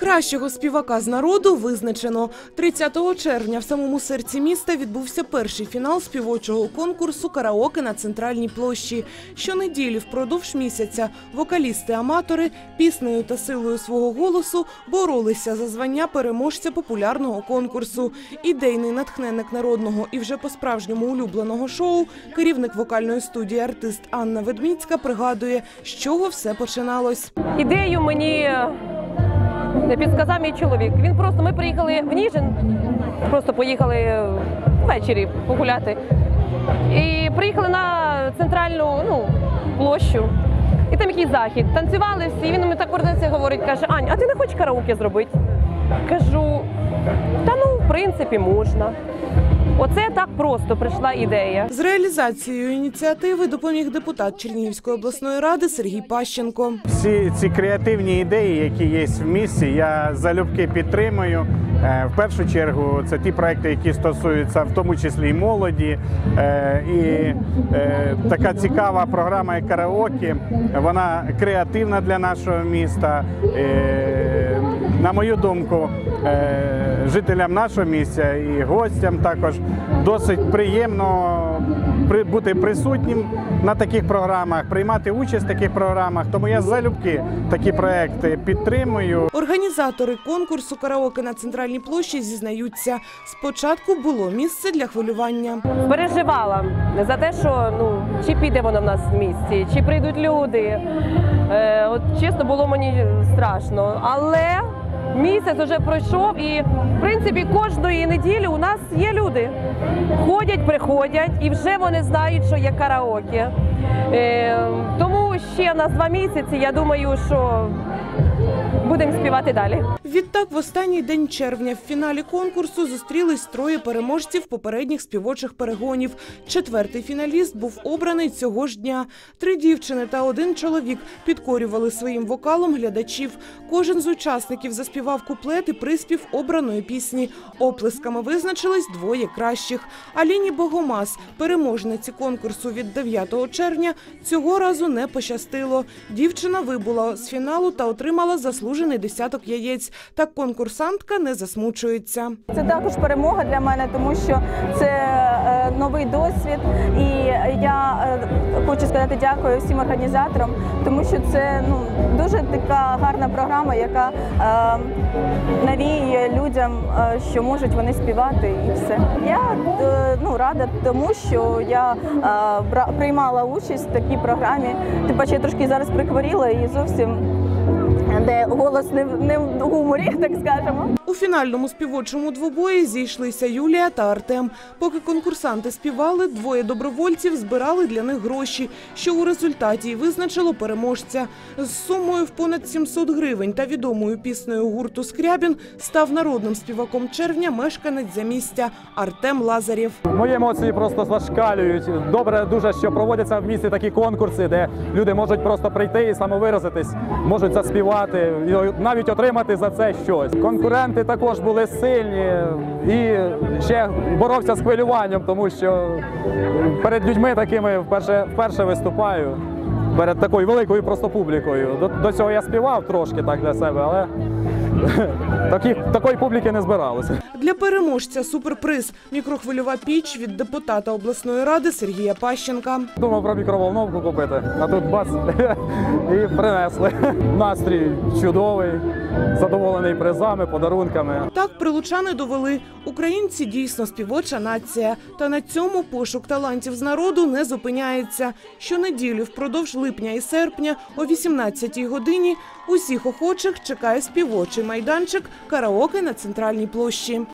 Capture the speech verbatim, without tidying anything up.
Кращого співака з народу визначено. тридцятого червня в самому серці міста відбувся перший фінал співочого конкурсу «Караоке на Центральній площі». Щонеділі впродовж місяця вокалісти-аматори піснею та силою свого голосу боролися за звання переможця популярного конкурсу. Ідейний натхненник народного і вже по-справжньому улюбленого шоу, керівник вокальної студії «Артист» Анна Ведміцька пригадує, з чого все починалось. Ідею мені підказав мій чоловік. Він просто, ми приїхали в Ніжин, просто поїхали ввечері погуляти. І приїхали на центральну ну, площу. І там якийсь захід. Танцювали всі. І він мені так координація говорить, каже: Ань, а ти не хочеш караоке зробити? Кажу, та ну, в принципі, можна. Оце так просто прийшла ідея. З реалізацією ініціативи допоміг депутат Чернігівської обласної ради Сергій Пащенко. Всі ці креативні ідеї, які є в місті, я залюбки підтримую. В першу чергу це ті проекти, які стосуються в тому числі і молоді. І така цікава програма як караоке, вона креативна для нашого міста. На мою думку, жителям нашого місця і гостям також досить приємно бути присутнім на таких програмах, приймати участь в таких програмах. Тому я залюбки такі проекти підтримую. Організатори конкурсу «Караоке на Центральній площі» зізнаються, спочатку було місце для хвилювання. Переживала за те, що ну, чи піде воно в нас в місті, чи прийдуть люди. Е, от, чесно, було мені страшно. Але місяць вже пройшов і, в принципі, кожної неділі у нас є люди. Ходять, приходять і вже вони знають, що є караоке. Е, тому ще на два місяці, я думаю, що будемо співати далі. Відтак, в останній день червня в фіналі конкурсу зустрілись троє переможців попередніх співочих перегонів. Четвертий фіналіст був обраний цього ж дня. Три дівчини та один чоловік підкорювали своїм вокалом глядачів. Кожен з учасників заспівав куплет і приспів обраної пісні. Оплесками визначились двоє кращих. Аліні Богомаз, переможниці конкурсу від дев'ятого червня, цього разу не пощастило. Дівчина вибула з фіналу та отримала заслужений десяток яєць. Так конкурсантка не засмучується. Це також перемога для мене, тому що це е, новий досвід. І я е, хочу сказати дякую всім організаторам, тому що це ну, дуже така гарна програма, яка е, навіює людям, е, що можуть вони співати і все. Я е, ну, рада тому, що я е, приймала участь в такій програмі. Тим паче я трошки зараз прихворіла і зовсім де голос не, не в гуморі, так скажемо. У фінальному співочому двобої зійшлися Юлія та Артем. Поки конкурсанти співали, двоє добровольців збирали для них гроші, що у результаті й визначило переможця. З сумою в понад сімсот гривень та відомою піснею гурту «Скрябін» став народним співаком червня мешканець Замістя Артем Лазарєв. Мої емоції просто зашкалюють. Добре дуже, що проводяться в місті такі конкурси, де люди можуть просто прийти і самовиразитись, можуть заспівати, і навіть отримати за це щось. Конкуренти також були сильні і ще боровся з хвилюванням, тому що перед людьми такими вперше, вперше виступаю, перед такою великою просто публікою. До, до цього я співав трошки так для себе, але такі, такої публіки не збиралося. Для переможця суперприз – мікрохвильова піч від депутата обласної ради Сергія Пащенка. Думав про мікроволновку купити, а тут бац, і принесли. Настрій чудовий, задоволений призами, подарунками. Так прилучани довели – українці дійсно співоча нація. Та на цьому пошук талантів з народу не зупиняється. Щонеділі впродовж липня і серпня о вісімнадцятій годині усіх охочих чекає співочий майданчик «Караоке на Центральній площі».